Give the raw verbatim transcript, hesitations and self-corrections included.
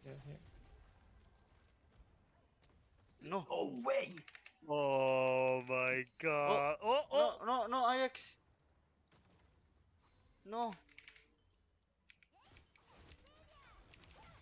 Here, here. No. Oh way! Oh my god. Oh, oh. No, no, no, Ajax. No.